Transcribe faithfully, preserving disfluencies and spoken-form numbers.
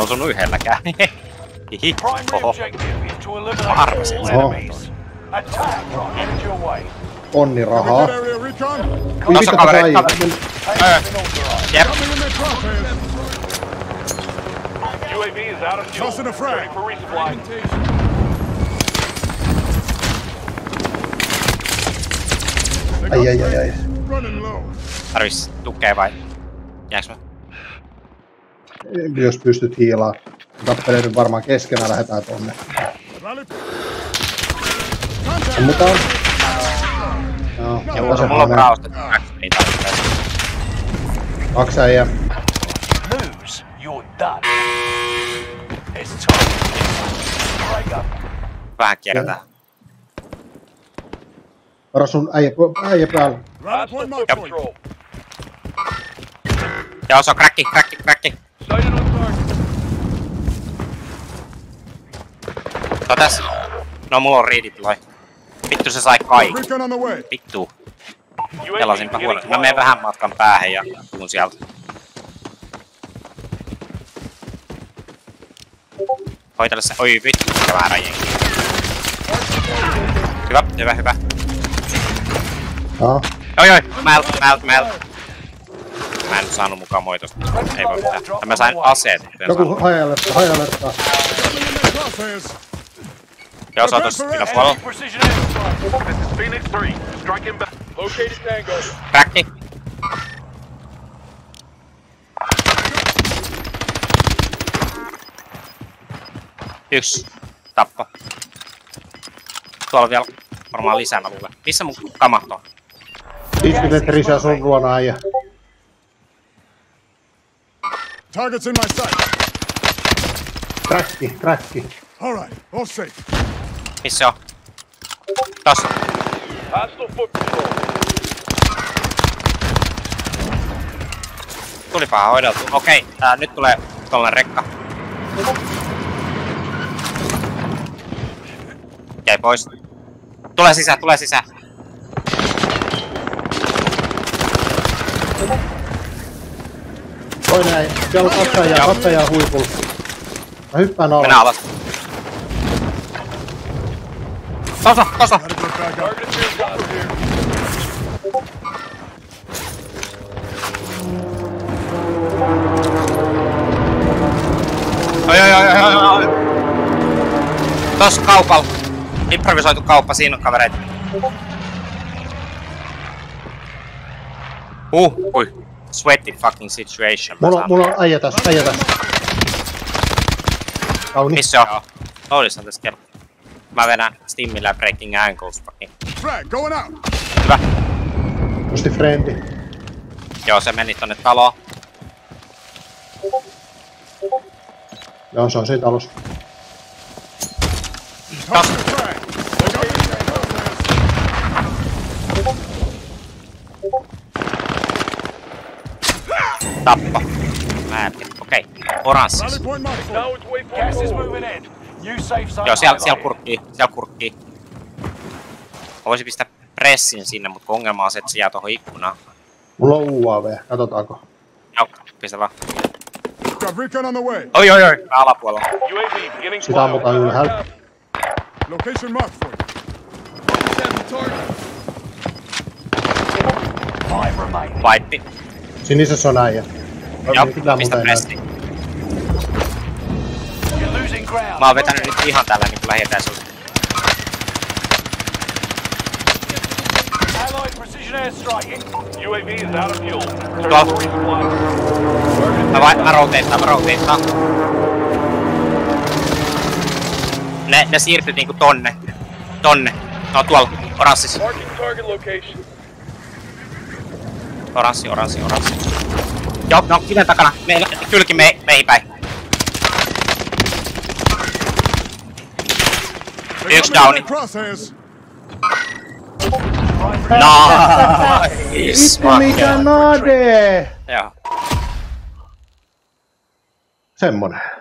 osunut yhdelläkään. Hihi. Oho. Mä arvasin sen. Onni rahaa. Tuossa kaveri, kaveri. Jep. Ai ai ai ai. Tarvis tukea vai? Jääks mä? Jos pystyt hiilaa. Tappeleiden varmaan keskenään lähdetään tonne. Ammutaan. Joo, ja mulla, mulla on raostettu ei tarvitse. Kaksi äijää. Vähän kierretään. Varo sun äijä, äijä päällä. Joo, se on kräkki, kräkki, kräkki. Se on tässä. No mulla on riidit loi. Vittu se sai kaikki. Vittu. Pelasinpa huono. Mä menen vähän matkan päähän ja tuun sieltä. Hoitele se. Oi vittu, mikä väärä jengi. Hyvä, hyvä, hyvä. Joo. Oi oi, mält, mält, mält. Mä en saanut mukaan moitosta. Ei voi mitään. Mä sain aseet. Joku hajalettaa, hajalettaa. Joo, se on tossa yläpuolella. Kräkki. Yksi. Tappo. Tuolla vielä varmaan lisää mä luulen. Missä mun kamat on? viisikymmentä metriä sun luona äijä. Targets in my sight. Kräkki, kräkki. All right, all safe. Missä se on? Tossa. Tulipahan hoideltu. Okei, tää nyt tulee tollanen rekka. Jäi pois. Tulee sisään, tulee sisään. Toinen äijä. Siellä on kaksi äijää, kaksi äijää huipulla. Mä hyppään alas. Mennään alas. Tossa, tossa! Oi oi oi oi oi! Tossa kaupalla. Improvisoitu kauppa, siinä on kavereita. Uh, ui. Sweaty fucking situation. Mulla, mulla on äijä tässä, äijä tässä. Kauni. Missä on? Oudissan tässä kertaa. Mä vedän Stimmillä ja Breaking Ankles. Frag, going out. Hyvä. Musti friendi. Joo, se meni tonne taloon. Joo, se on siitä alussa. Tossa. Tappa. Mä en tiedä. Okei. Oranssis. Joo, siellä, siellä kurkkii. Siellä kurkkii. Mä voisin pistää pressin sinne, mutta ongelma on se, että se jää tohon ikkunaan. Mulla on U A V, katsotaanko. Joo, pistä vaan. Oi oi oi, mä alapuolella. Sitä ammutaan ylhäällä. Location marked for you. Vaitti. Sinisessä on äijä. Joo, pistä pressi. Mä oon vetänyt nyt ihan tällä niinku lähietäisyyttä. Tuolla. Mä, vai, mä roteettaan, mä roteettaan. Ne, ne siirtyy niinku tonne. Tonne. No tuolla, oranssis. Oranssi, oranssi, oranssi. Joo, no kiven takana. Meillä kylki me, meihin päin. Yksi downi. Nice! Vittu mikä nade! Joo. Semmonen.